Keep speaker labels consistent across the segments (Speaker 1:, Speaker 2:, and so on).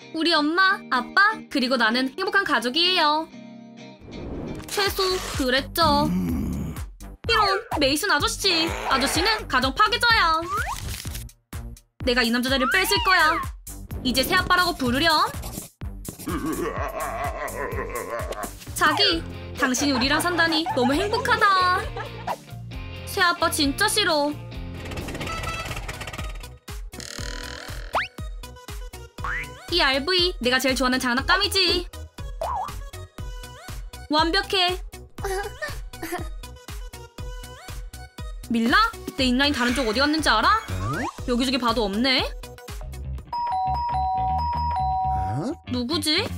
Speaker 1: 우리 엄마, 아빠, 그리고 나는 행복한 가족이에요. 최소 그랬죠. 이런 메이슨 아저씨. 아저씨는 가정 파괴자야. 내가 이 남자들을 뺏을 거야. 이제 새아빠라고 부르렴. 자기, 당신이 우리랑 산다니 너무 행복하다. 새아빠 진짜 싫어. 이 RV 내가 제일 좋아하는 장난감이지. 완벽해. 밀라? 내 인라인 다른 쪽 어디 갔는지 알아? 여기저기 봐도 없네. 누구지?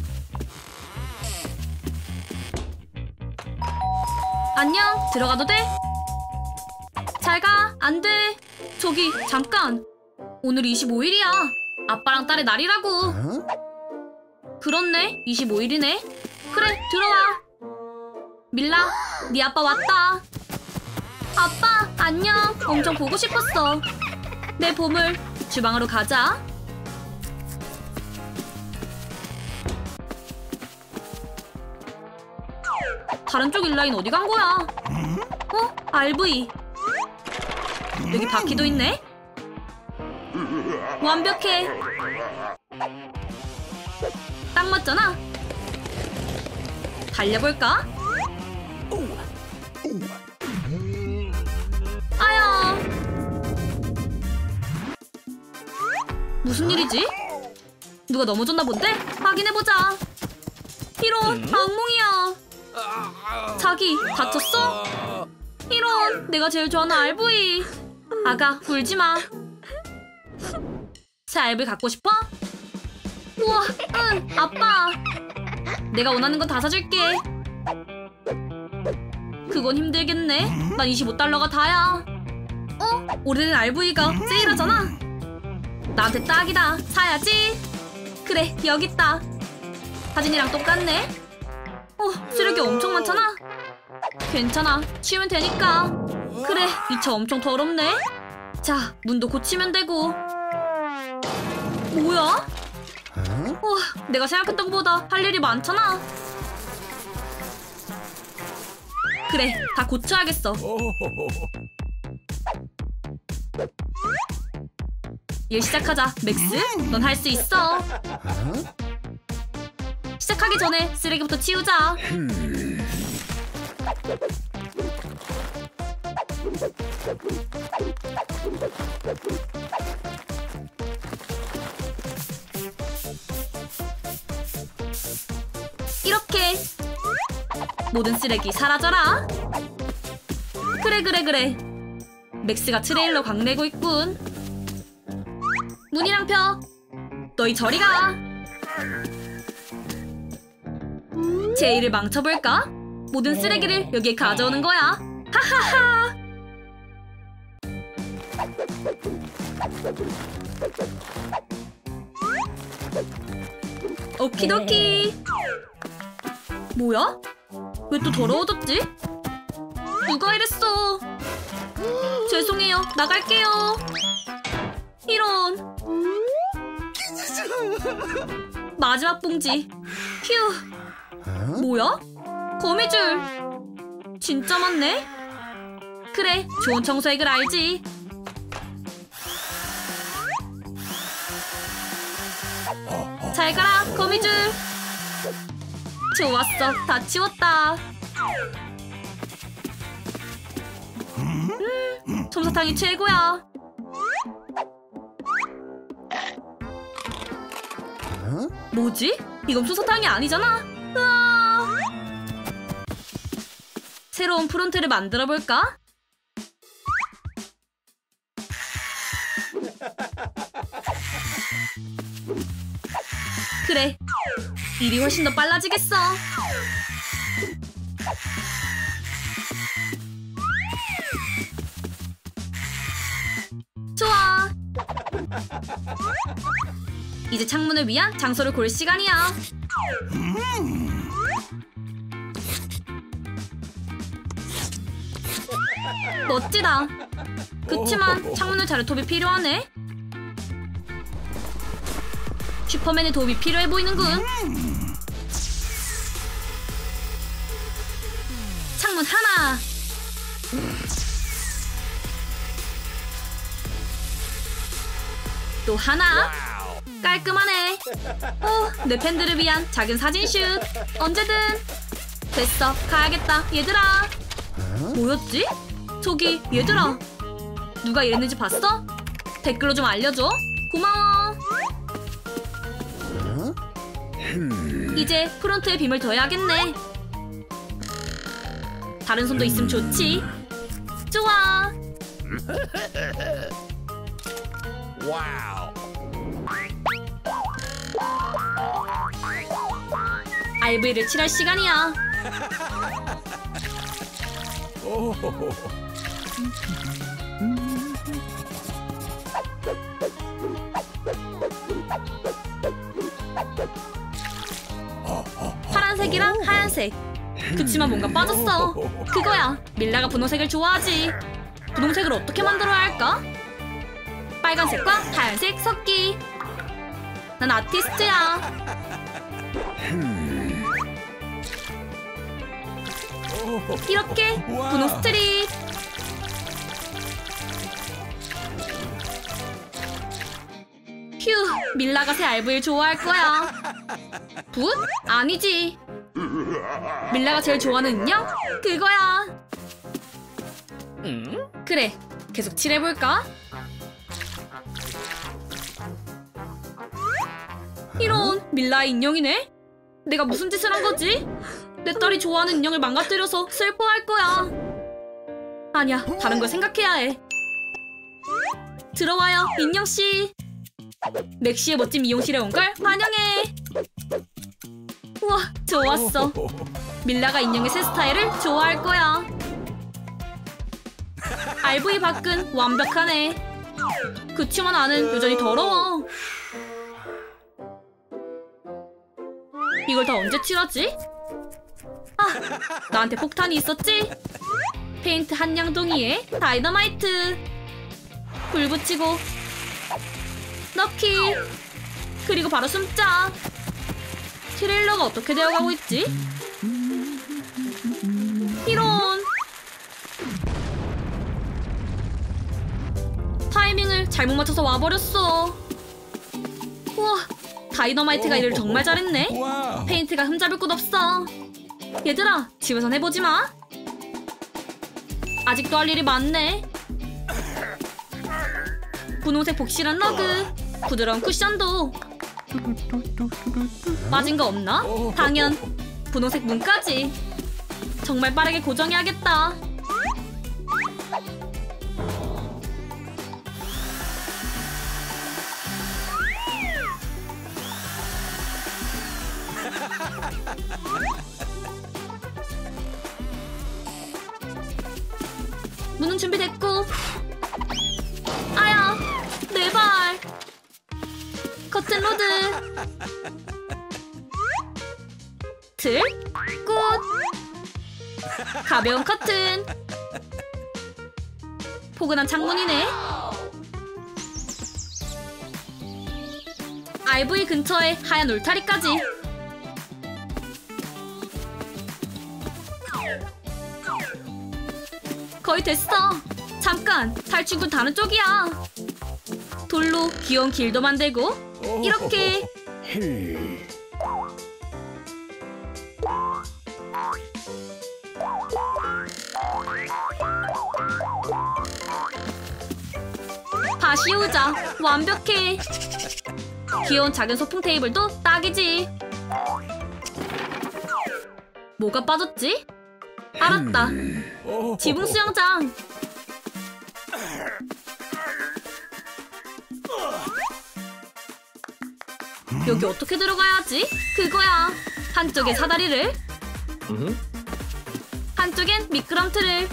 Speaker 1: 안녕, 들어가도 돼? 잘 가, 안 돼. 저기, 잠깐. 오늘 25일이야. 아빠랑 딸의 날이라고. 그렇네, 25일이네. 그래, 들어와. 밀라, 네 아빠 왔다. 아빠, 안녕. 엄청 보고 싶었어. 내 보물, 주방으로 가자. 다른 쪽 인라인 어디 간 거야? RV. 여기 바퀴도 있네? 완벽해. 딱 맞잖아. 달려볼까? 아야. 무슨 일이지? 누가 넘어졌나 본데? 확인해보자. 이런, 악몽이야. 자기, 다쳤어? 이런, 내가 제일 좋아하는 RV. 아가, 울지마. 새 RV 갖고 싶어? 우와, 응, 아빠. 내가 원하는 건 다 사줄게. 그건 힘들겠네. 난 25달러가 다야. 오래된 RV가 세일하잖아. 나한테 딱이다. 사야지. 그래, 여기 있다. 사진이랑 똑같네. 쓰레기 엄청 많잖아. 괜찮아, 치우면 되니까. 그래, 이 차 엄청 더럽네. 자, 문도 고치면 되고. 뭐야? 내가 생각했던 것보다 할 일이 많잖아. 그래, 다 고쳐야겠어. 일 시작하자, 맥스. 넌 할 수 있어. 시작하기 전에 쓰레기부터 치우자. 이렇게. 모든 쓰레기 사라져라. 그래. 맥스가 트레일러 광내고 있군. 문이랑 펴. 너희 저리 가. 제 일을 망쳐볼까? 모든 쓰레기를 여기에 가져오는 거야. 하하하. 오키도키. 뭐야? 왜 또 더러워졌지? 누가 이랬어? 죄송해요. 나갈게요. 이런. 마지막 봉지. 휴. 뭐야? 거미줄. 진짜 많네? 그래, 좋은 청소액을 알지. 잘 가라, 거미줄. 좋았어, 다 치웠다. 솜사탕이 최고야. 뭐지? 이건 솜사탕이 아니잖아. 으아. 새로운 프론트를 만들어볼까? 그래, 일이 훨씬 더 빨라지겠어. 좋아. 이제 창문을 위한 장소를 고를 시간이야. 멋지다. 그치만 창문을 자를 톱이 필요하네. 슈퍼맨의 도움이 필요해 보이는군. 창문 하나. 또 하나. 깔끔하네. 오, 내 팬들을 위한 작은 사진슛. 언제든. 됐어, 가야겠다. 얘들아. 뭐였지? 저기 얘들아, 누가 이랬는지 봤어? 댓글로 좀 알려줘. 고마워. 이제 프론트에 빔을 더해야겠네. 다른 손도 있으면 좋지. 좋아.
Speaker 2: 와우.
Speaker 1: RV를 칠할 시간이야. 파란색이랑 하얀색. 그치만 뭔가 빠졌어. 그거야. 밀라가 분홍색을 좋아하지. 분홍색을 어떻게 만들어야 할까? 빨간색과 하얀색 섞기. 난 아티스트야. 이렇게 분홍 스트립. 휴, 밀라가 새 RV를 좋아할 거야. 붓? 아니지. 밀라가 제일 좋아하는 인형? 그거야. 그래, 계속 칠해볼까? 이런, 밀라의 인형이네? 내가 무슨 짓을 한 거지? 내 딸이 좋아하는 인형을 망가뜨려서 슬퍼할 거야. 아니야, 다른 걸 생각해야 해. 들어와요, 인형씨. 맥시의 멋진 미용실에 온 걸 환영해. 우와, 좋았어. 밀라가 인형의 새 스타일을 좋아할 거야. RV 밖은 완벽하네. 그치만 안은 여전히 더러워. 이걸 다 언제 칠하지? 아, 나한테 폭탄이 있었지? 페인트 한 양동이에 다이너마이트. 불 붙이고 넣기. 그리고 바로 숨자. 트레일러가 어떻게 되어가고 있지? 이런. 타이밍을 잘못 맞춰서 와버렸어. 우와, 다이너마이트가 일을 정말 잘했네. 페인트가 흠잡을 곳 없어. 얘들아, 집에선 해보지 마. 아직도 할 일이 많네. 분홍색 복실한 러그, 부드러운 쿠션도. 빠진 거 없나? 당연. 분홍색 문까지. 정말 빠르게 고정해야겠다. 문은 준비됐고. 아야, 내 발. 커튼 로드. 틀, 꽃. 가벼운 커튼. 포근한 창문이네. RV 근처에 하얀 울타리까지. 거의 됐어. 잠깐, 탈출구 다른 쪽이야. 돌로 귀여운 길도 만들고. 이렇게. 다시 오자. 완벽해. 귀여운 작은 소품 테이블도 딱이지. 뭐가 빠졌지? 알았다. 지붕 수영장. 여기 어떻게 들어가야 하지? 그거야. 한쪽에 사다리를, 한쪽엔 미끄럼틀을.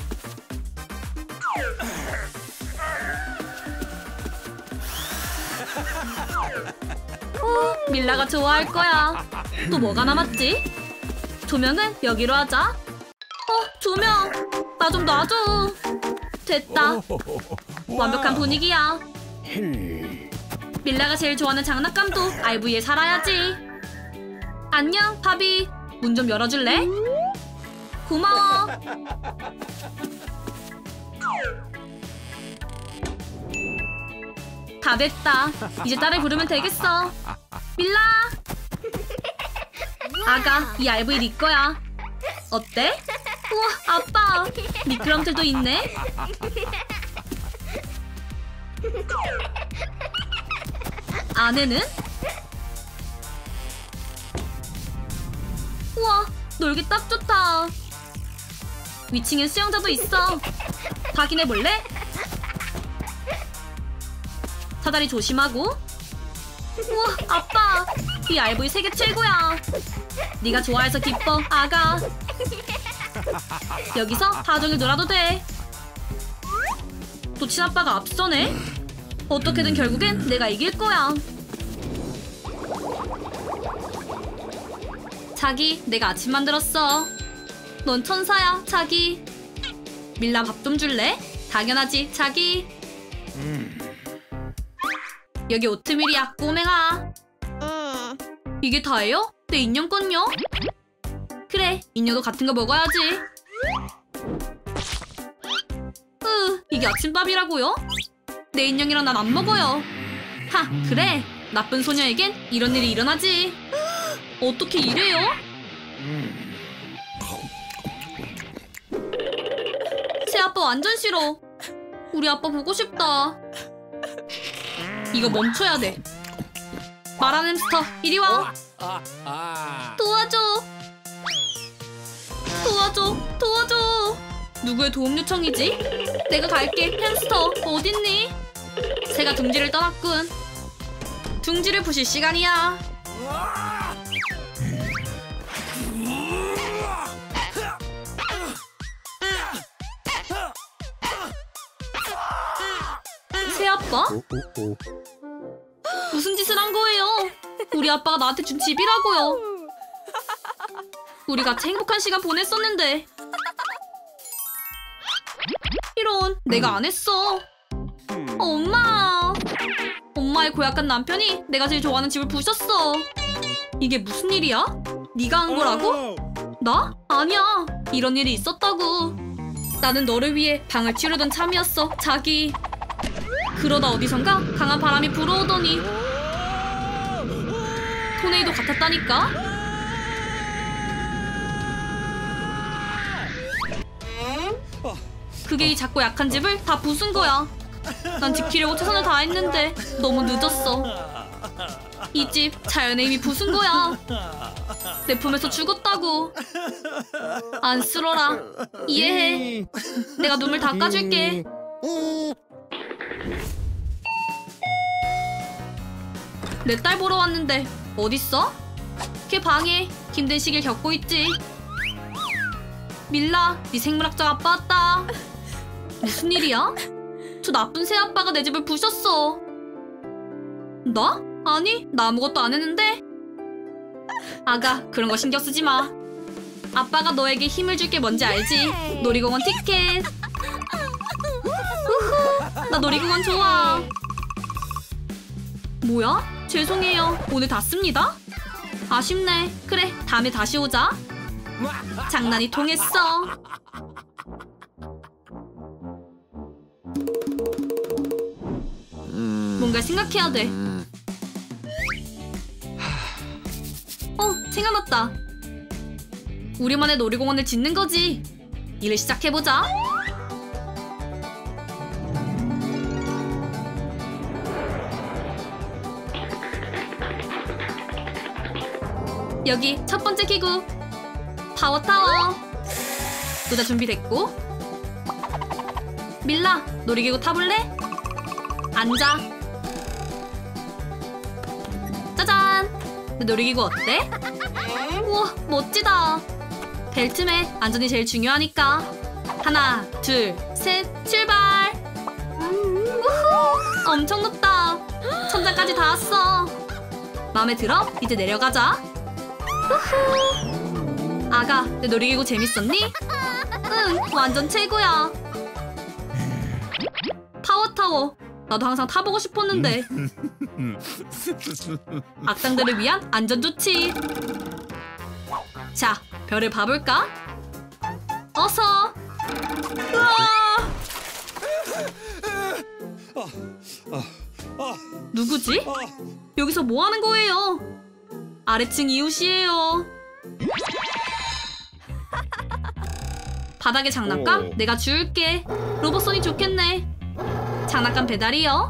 Speaker 1: 오, 밀라가 좋아할 거야. 또 뭐가 남았지? 조명은 여기로 하자. 조명. 나 좀 놔줘. 됐다. 완벽한 분위기야. 밀라가 제일 좋아하는 장난감도 RV에 살아야지. 안녕, 파비. 문 좀 열어줄래? 고마워. 다 됐다. 이제 딸을 부르면 되겠어. 밀라! 아가, 이 RV 네 거야. 어때? 우와, 아빠! 미끄럼틀도 있네? 안에는? 우와, 놀기 딱 좋다. 위층엔 수영장도 있어. 확인해볼래? 사다리 조심하고. 우와, 아빠! 이 RV 세계 최고야. 네가 좋아해서 기뻐, 아가. 여기서 하루 종일 놀아도 돼. 또 친아빠가 앞서네? 어떻게든 결국엔 내가 이길 거야. 자기, 내가 아침 만들었어. 넌 천사야, 자기. 밀라 밥 좀 줄래? 당연하지, 자기. 여기 오트밀이야, 꼬맹아. 이게 다예요? 내 인형건요? 그래, 인형도 같은 거 먹어야지. 이게 아침밥이라고요? 내 인형이랑 난 안 먹어요. 하, 그래. 나쁜 소녀에겐 이런 일이 일어나지. 어떻게 이래요? 새아빠 완전 싫어. 우리 아빠 보고 싶다. 이거 멈춰야 돼. 말하는 햄스터, 이리 와. 도와줘. 도와줘. 도와줘. 누구의 도움 요청이지? 내가 갈게. 햄스터, 어딨니? 새가 둥지를 떠났군. 둥지를 부실 시간이야. 새아빠? 무슨 짓을 한 거예요? 우리 아빠가 나한테 준 집이라고요. 우리 같이 행복한 시간 보냈었는데. 이런, 내가 안 했어. 엄마. 엄마의 고약한 남편이 내가 제일 좋아하는 집을 부셨어. 이게 무슨 일이야? 네가 한 거라고? 나? 아니야. 이런 일이 있었다고. 나는 너를 위해 방을 치르던 참이었어, 자기. 그러다 어디선가 강한 바람이 불어오더니 토네이도 같았다니까? 그게 이 작고 약한 집을 다 부순 거야. 난 지키려고 최선을 다했는데 너무 늦었어. 이 집 자연의 힘이 부순 거야. 내 품에서 죽었다고. 안 쓸어라. 이해해. 내가 눈물 닦아줄게. 내 딸 보러 왔는데 어딨어? 걔 방에 힘든 시기를 겪고 있지. 밀라, 네 생물학자 아빠 왔다. 무슨 일이야? 저 나쁜 새아빠가 내 집을 부셨어. 나? 아니, 나 아무것도 안 했는데. 아가, 그런 거 신경 쓰지 마. 아빠가 너에게 힘을 줄 게 뭔지 알지? 놀이공원 티켓. 우후, 나 놀이공원 좋아. 뭐야? 죄송해요. 오늘 다 씁니다. 아쉽네. 그래, 다음에 다시 오자. 장난이 통했어. 뭔가 생각해야 돼. 생각났다. 우리만의 놀이공원을 짓는 거지. 일을 시작해보자. 여기 첫 번째 기구 파워타워. 의자 준비됐고. 밀라, 놀이기구 타볼래? 앉아. 짜잔! 내 놀이기구 어때? 우와, 멋지다. 벨트맨, 안전이 제일 중요하니까. 하나, 둘, 셋, 출발! 우후! 엄청 높다. 천장까지 다 왔어. 마음에 들어? 이제 내려가자. 우후! 아가, 내 놀이기구 재밌었니? 응, 완전 최고야. 파워타워, 나도 항상 타보고 싶었는데. 악당들을 위한 안전조치. 자, 별을 봐볼까? 어서. 누구지? 여기서 뭐 하는 거예요? 아래층 이웃이에요. 바닥에 장난감?
Speaker 2: 오.
Speaker 1: 내가 줄게. 로봇손이 좋겠네. 장난감 배달이요.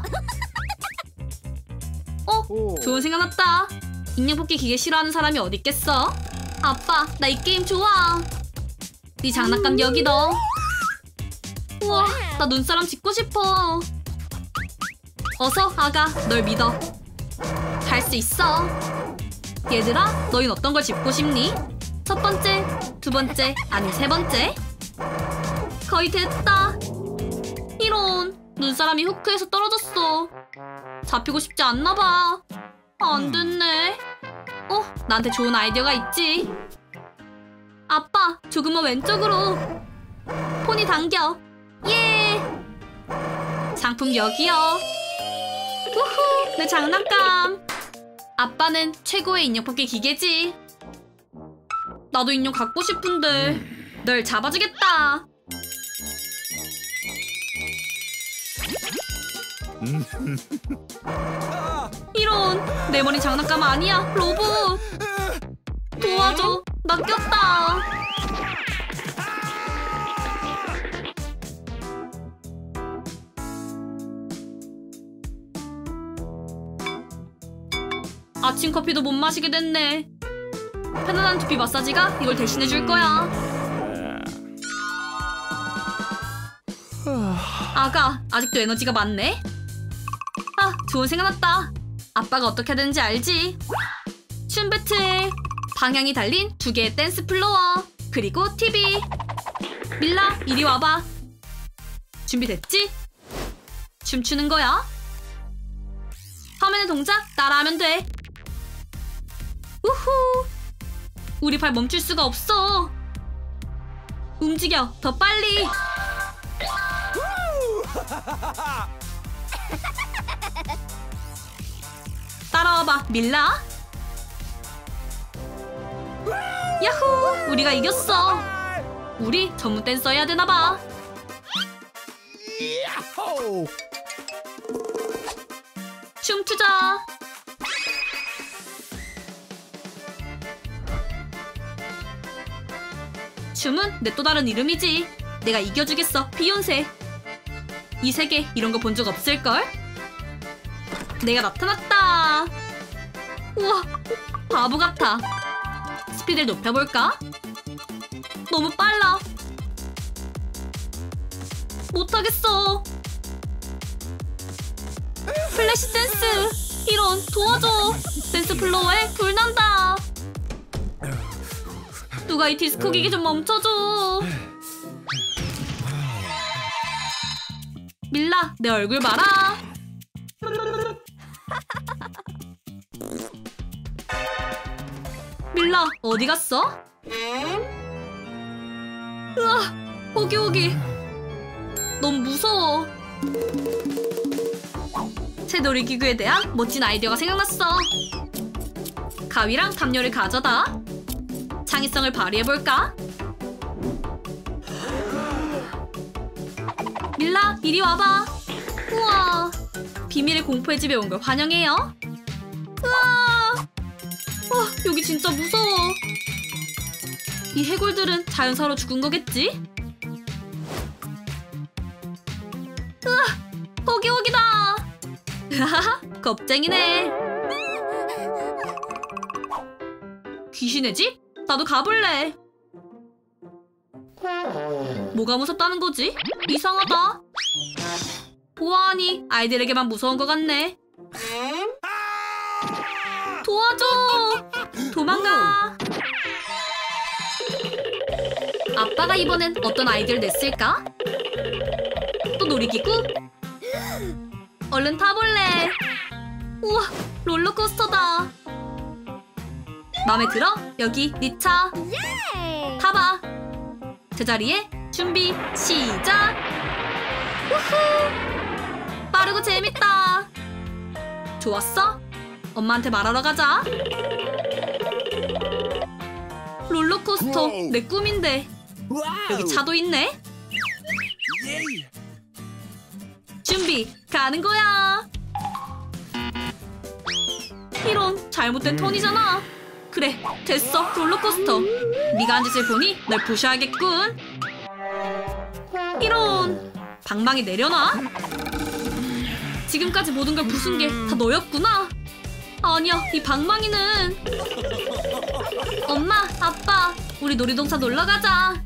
Speaker 1: 좋은 생각 났다. 인형 뽑기 기계 싫어하는 사람이 어디 있겠어? 아빠, 나 이 게임 좋아. 네 장난감 여기 넣어. 우와, 나 눈사람 짓고 싶어. 어서 아가, 널 믿어. 할 수 있어. 얘들아, 너흰 어떤 걸 짚고 싶니? 첫 번째, 두 번째, 아니 세 번째. 거의 됐다. 이런, 눈사람이 후크에서 떨어졌어. 잡히고 싶지 않나 봐. 안 됐네. 나한테 좋은 아이디어가 있지. 아빠, 조금만 왼쪽으로. 폰이 당겨. 예. 상품 여기요. 우후, 내 장난감. 아빠는 최고의 인형 뽑기 기계지. 나도 인형 갖고 싶은데 널 잡아주겠다. 이런, 내 머리 장난감 아니야, 로봇. 도와줘, 나 꼈다. 아침 커피도 못 마시게 됐네. 편안한 두피 마사지가 이걸 대신해 줄 거야. 아가, 아직도 에너지가 많네. 아, 좋은 생각 났다. 아빠가 어떻게 해야 되는지 알지? 춤 배틀. 방향이 달린 두 개의 댄스 플로어. 그리고 TV. 밀라, 이리 와봐. 준비됐지? 춤추는 거야. 화면의 동작 따라하면 돼. 우후. 우리 발 멈출 수가 없어. 움직여, 더 빨리. 따라와봐, 밀라. 야호! 우리가 이겼어. 우리 전문 댄서 해야 되나봐.
Speaker 2: 야호!
Speaker 1: 춤추자. 춤은 내 또 다른 이름이지. 내가 이겨주겠어, 비욘세. 이 세계 이런 거 본 적 없을걸? 내가 나타났다. 우와, 바보 같아. 스피드를 높여볼까? 너무 빨라. 못하겠어. 플래시 댄스. 이런, 도와줘. 댄스 플로어에 불난다. 누가 이 디스코 기계 좀 멈춰줘. 밀라, 내 얼굴 봐라. 밀라, 어디 갔어? 으아, 호기호기. 너무 무서워. 새 놀이기구에 대한 멋진 아이디어가 생각났어. 가위랑 담요를 가져다. 창의성을 발휘해볼까? 밀라, 이리 와봐. 우와, 비밀의 공포의 집에 온 걸 환영해요. 우와, 여기 진짜 무서워. 이 해골들은 자연사로 죽은 거겠지? 우와, 호기호기다. 겁쟁이네. 귀신의 집? 나도 가볼래. 뭐가 무섭다는 거지? 이상하다. 보아하니 아이들에게만 무서운 것 같네. 도와줘. 도망가. 아빠가 이번엔 어떤 아이디어를 냈을까? 또 놀이기구? 얼른 타볼래. 우와, 롤러코스터다. 마음에 들어? 여기 네 차. 타봐. 제자리에 준비, 시작. 우후. 빠르고 재밌다. 좋았어? 엄마한테 말하러 가자. 롤러코스터 내 꿈인데. 여기 차도 있네. 준비 가는 거야. 이런 잘못된 턴이잖아. 그래 됐어 롤러코스터. 네가 한 짓을 보니 널 부셔야겠군. 이런 방망이 내려놔. 지금까지 모든 걸 부순 게 다 너였구나. 아니야 이 방망이는. 엄마 아빠 우리 놀이동산 놀러 가자.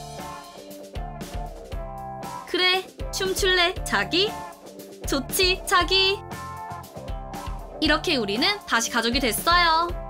Speaker 1: 그래 춤출래 자기? 좋지 자기. 이렇게 우리는 다시 가족이 됐어요.